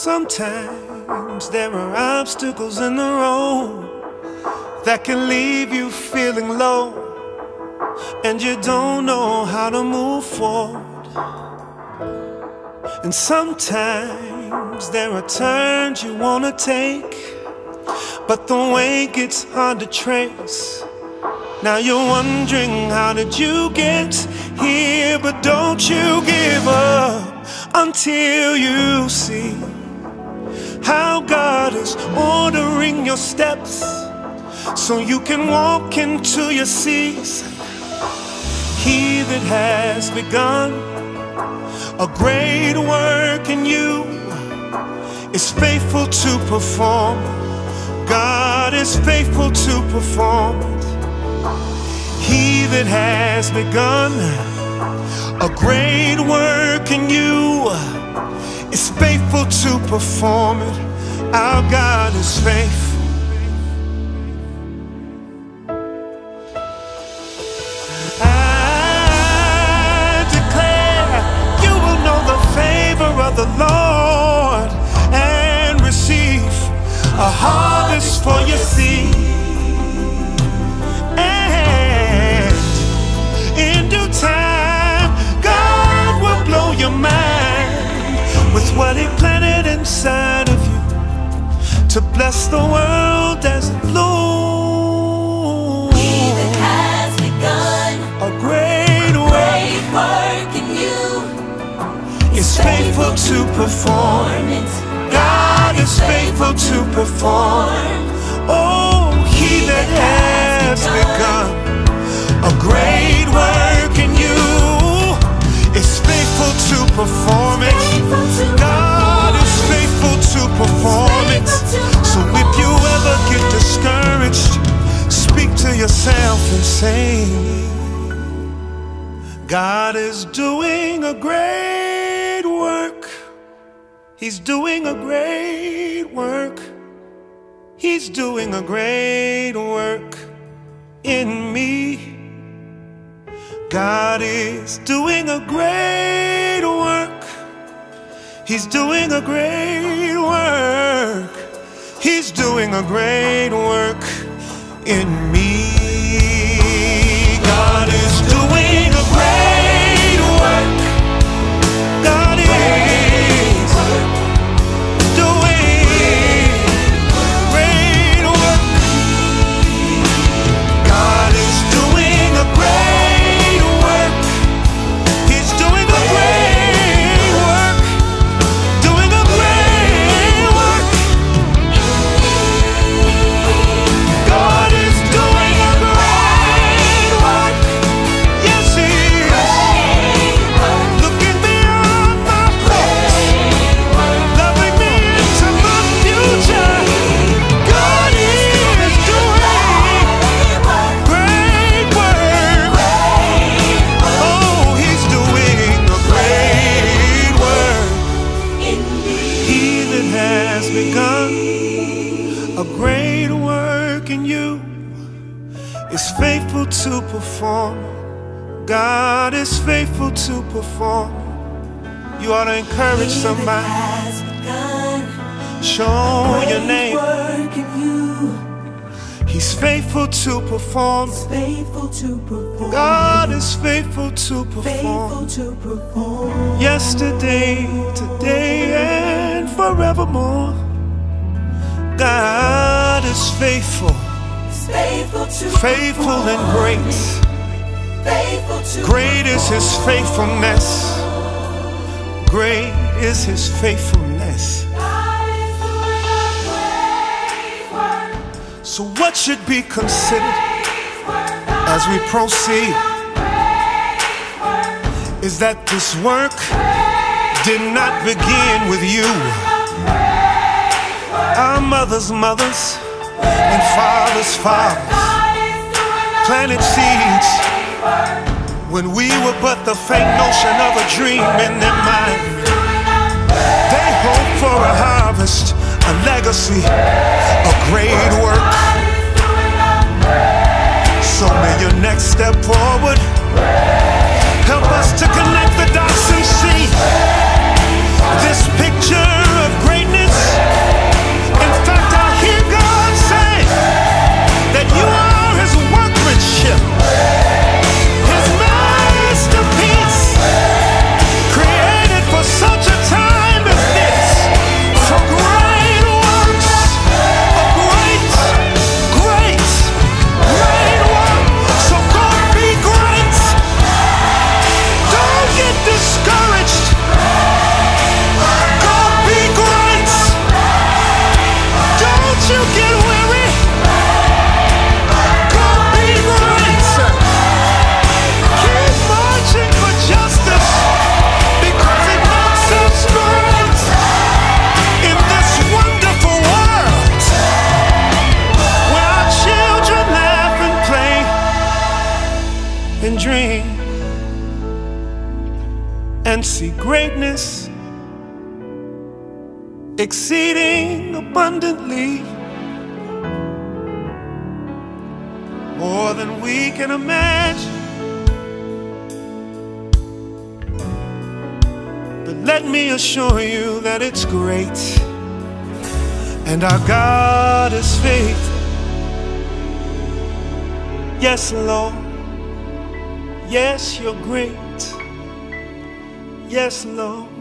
Sometimes there are obstacles in the road that can leave you feeling low, and you don't know how to move forward. And sometimes there are turns you wanna take, but the way gets hard to trace. Now you're wondering, how did you get here? But don't you give up until you see how God is ordering your steps, so you can walk into your season. He that has begun a great work in you is faithful to perform. God is faithful to perform it. He that has begun a great work in you is faithful to perform it. Our God is faithful. I declare you will know the favor of the Lord and receive a harvest for your seed. And in due time, God will blow your mind with what He planted inside of you to bless the world as it blooms. He that has begun a great work in you is faithful to perform it. God is faithful to perform. Oh, He that has begun a great work in you is faithful to perform it. God is faithful to perform it. So if you ever get discouraged, speak to yourself and say, God is doing a great work. He's doing a great work. He's doing a great work in me. God is doing a great work. He's doing a great work. He's doing a great work in me. God is doing a great work. God is to perform. God is faithful to perform. You ought to encourage somebody. Show your name. He's faithful to perform. God is faithful to perform. Yesterday, today, and forevermore. God is faithful. Faithful and great. Great is His faithfulness. Great is His faithfulness. So what should be considered as we proceed is that this work did not begin with you. Our mothers' mothers and fathers' fathers planted seeds when we were but the faint notion of a dream in their mind. They hoped for a harvest, a legacy, a great work. So may your next step forward help us to connect the dots and see this picture of greatness. see greatness exceeding abundantly, more than we can imagine. But let me assure you that it's great, and our God is faithful. Yes, Lord, yes, you're great. Yes, Lord.